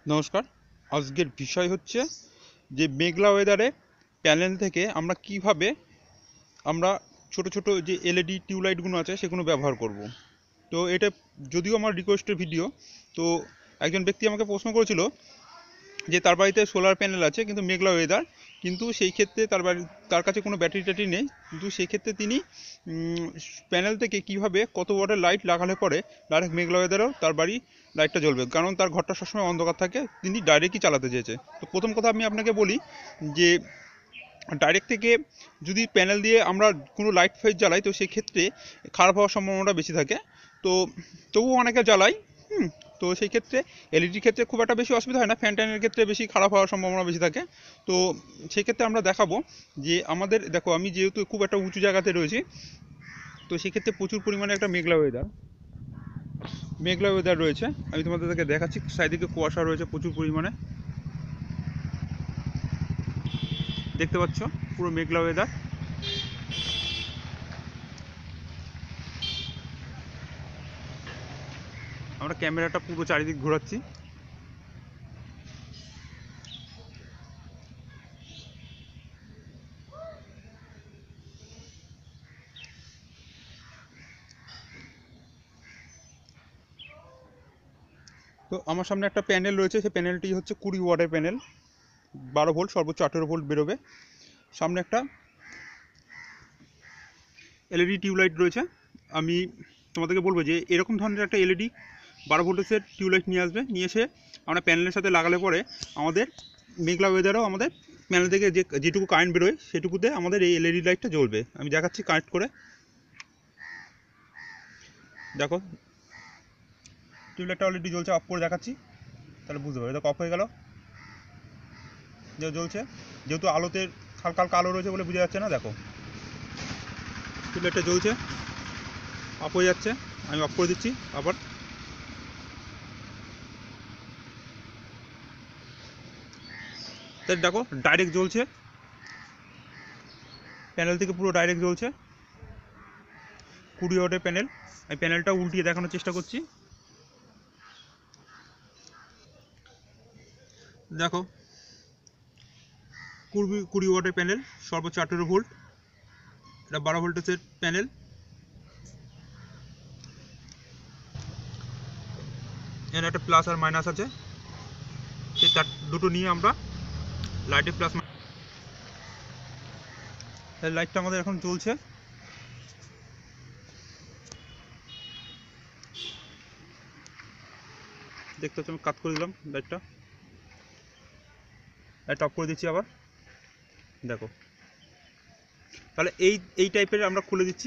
নমস্কার। আজকের বিষয় হচ্ছে যে মেঘলা ওয়েদারে প্যানেল থেকে আমরা কিভাবে আমরা ছোট ছোট যে এলইডি টিউবলাইটগুলো আছে সেগুলো ব্যবহার করব। তো এটা যদিও আমার রিকোয়েস্টের ভিডিও, তো একজন ব্যক্তি আমাকে প্রশ্ন করেছিল যে তার বাড়িতে সোলার প্যানেল আছে কিন্তু মেঘলা ওয়েদার, কিন্তু সেই ক্ষেত্রে তার কাছে কোনো ব্যাটারি ট্যাটারি নেই, কিন্তু সেই ক্ষেত্রে তিনি প্যানেল থেকে কিভাবে কত ওয়াটের লাইট লাগালে পরে ডাইরেক্ট মেঘলা ওয়েদারেও তার বাড়ি লাইটটা জ্বলবে, কারণ তার ঘরটা সবসময় অন্ধকার থাকে, তিনি ডাইরেক্টই চালাতে চেয়েছে। তো প্রথম কথা আমি আপনাকে বলি যে ডাইরেক্ট থেকে যদি প্যানেল দিয়ে আমরা কোনো লাইট ফাইট জ্বালাই তো সেক্ষেত্রে খারাপ হওয়ার সম্ভাবনাটা বেশি থাকে। তো তবুও অনেকে জ্বালাই। তো সেই ক্ষেত্রে এলইডির ক্ষেত্রে খুব একটা বেশি অসুবিধা হয় না, ফ্যান ট্যানের ক্ষেত্রে বেশি খারাপ হওয়ার সম্ভাবনা বেশি থাকে। তো সেই ক্ষেত্রে আমরা দেখাবো যে আমাদের দেখো, আমি যেহেতু খুব একটা উঁচু জায়গাতে রয়েছি, তো সেক্ষেত্রে প্রচুর পরিমাণে একটা মেঘলা ওয়েদার রয়েছে। আমি তোমাদেরকে দেখাচ্ছি, চারিদিকে কুয়াশা রয়েছে প্রচুর পরিমাণে, দেখতে পাচ্ছ পুরো মেঘলা ওয়েদার। আমরা ক্যামেরাটা পুরো চারিদিক ঘোরাচ্ছি। তো আমার সামনে একটা প্যানেল রয়েছে, সেই প্যানেলটি হচ্ছে 20 ওয়াটের প্যানেল, 12 ভোল্ট, সর্বোচ্চ 18 ভোল্ট বেরোবে। সামনে একটা এলইডি টিউবলাইট রয়েছে। আমি তোমাদেরকে বলবো যে এরকম ধরনের একটা এলইডি 12 ভোল্টের টিউবলাইট নিয়ে আসবে, নিয়ে এসে আমরা প্যানেলের সাথে লাগালে পরে আমাদের মেঘলা ওয়েদারেও আমাদের প্যানেল থেকে যেটুকু কারেন্ট বেরোয় সেটুকুতে আমাদের এই এলইডি লাইটটা জ্বলবে। আমি দেখাচ্ছি কানেক্ট করে, দেখো টিউবলাইটটা অলরেডি জ্বলছে। অফ করে দেখাচ্ছি, তাহলে বুঝতে পারবে। দেখো অফ হয়ে গেল, যে জ্বলছে। যেহেতু আলোতে হালকা হালকা আলো রয়েছে বলে বোঝা যাচ্ছে না, দেখো টিউবলাইটটা জ্বলছে, অফ হয়ে যাচ্ছে। আমি অফ করে দিচ্ছি আবার। তাই দেখো ডাইরেক্ট জ্বলছে, প্যানেল থেকে পুরো ডাইরেক্ট জ্বলছে। 20 ওয়াটের প্যানেল। আমি প্যানেলটা উল্টিয়ে দেখানোর চেষ্টা করছি, দেখো 20 ওয়াটের প্যানেল, সর্বোচ্চ 18 ভোল্ট। এটা 12 ভোল্টের প্যানেল। এর একটা প্লাস আর মাইনাস আছে, সেই তার দুটো নিয়ে আমরা লাইটের প্লাস, লাইটটা আমাদের এখন জ্বলছে। দেখতে হচ্ছে, আমি কাট করে দিলাম লাইটটা অফ করে দিচ্ছি আবার, দেখো। তাহলে এই টাইপের আমরা খুলে দিচ্ছি।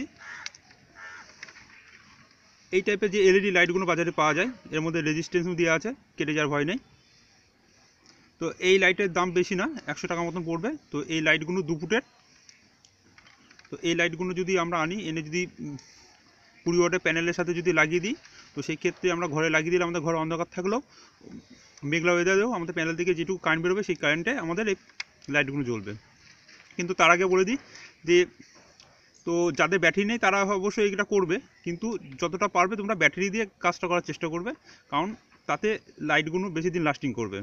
এই টাইপের যে এলইডি লাইটগুলো বাজারে পাওয়া যায়, এর মধ্যে রেজিস্ট্যান্সও দেওয়া আছে, কেটে যাওয়ার ভয় নেই। তো এই লাইটের দাম বেশি না, 100 টাকা মতন পড়বে। তো এই লাইটগুলো 2 ফুটের। তো এই লাইটগুলো যদি আমরা আনি, এনে যদি 20 ওয়াটের প্যানেলের সাথে যদি লাগিয়ে দিই, তো সেই ক্ষেত্রে আমরা ঘরে লাগিয়ে দিলে আমাদের ঘরে অন্ধকার থাকলেও মেঘলা ওয়েদারেও আমাদের প্যানেল থেকে যেটুকু কারেন্ট বেরোবে সেই কারেন্টে আমাদের এই লাইটগুলো জ্বলবে। কিন্তু তার আগে বলে দিই যে, তো যাদের ব্যাটারি নেই তারা অবশ্যই এটা করবে, কিন্তু যতটা পারবে তোমরা ব্যাটারি দিয়ে কাজটা করার চেষ্টা করবে, কারণ তাতে লাইটগুলো বেশি দিন লাস্টিং করবে।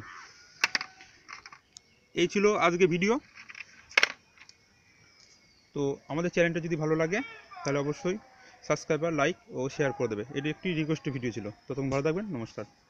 এই ছিল আজকে ভিডিও। তো আমাদের চ্যানেলটা যদি ভালো লাগে তাহলে অবশ্যই সাবস্ক্রাইব, লাইক ও শেয়ার করে দেবে। এটি একটি রিকোয়েস্ট ভিডিও ছিল। ততক্ষণ ভালো থাকবেন, নমস্কার।